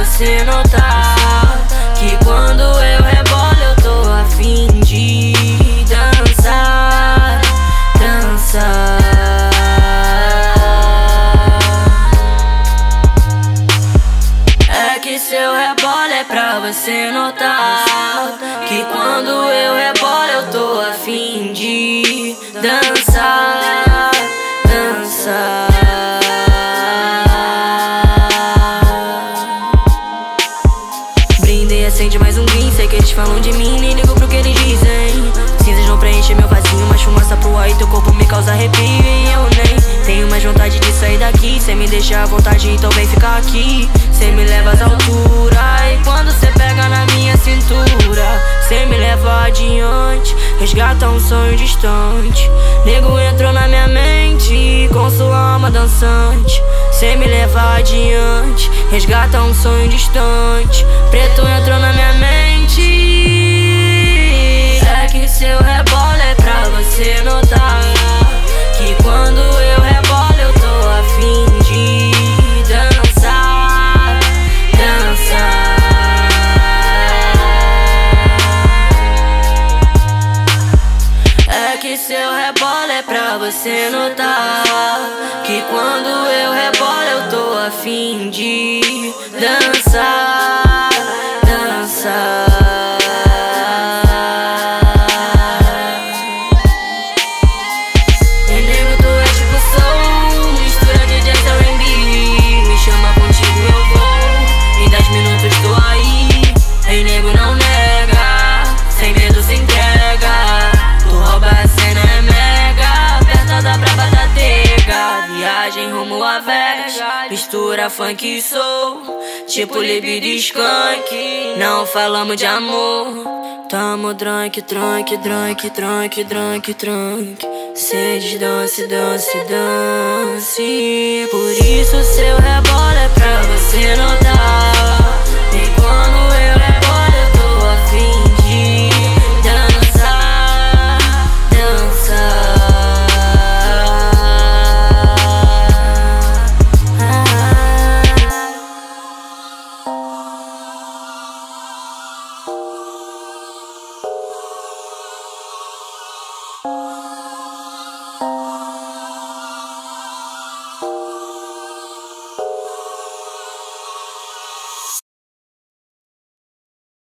você notar que quando eu rebolo eu tô a fim de dançar, dançar. É que seu rebolo é pra você notar que quando eu rebolo eu tô a fim de dançar, dançar. Brindei, acende mais um green. Sei que eles falam de mim, nem ligo pro que eles dizem. Cinzas não preenchem meu vazio, mas fumaça pro ar e teu corpo me causa arrepio. E eu nem tenho mais vontade de sair daqui. Cê me deixa à vontade, então vem ficar aqui. Cê me leva às alturas, e quando cê pega na minha cintura, cê me leva adiante, resgata um sonho distante. Nego entrou na minha mente com sua alma dançante. Cê me leva adiante, resgata um sonho distante. Preto entrou na minha mente. É que seu rebolo é pra você notar que quando eu rebolo eu tô a fim de dançar, dançar. É que seu rebolo é pra você notar que quando eu rebolo eu tô a fim de dançar, dançar. E nego, tu é tipo soul, mistura de jazz e R&B. Me chama contigo, eu vou, em 10 minutos tô aí. E nego, não nega, sem medo se entrega. Tu rouba a cena, é mega, perto da braba da tega. Viagem rumo a Vegas, mistura funk e soul, tipo libido e skunk. Não falamos de amor, tamo drunk, drunk, drunk, drunk, drunk, drunk. Cê desdance, dance, dance. Por isso seu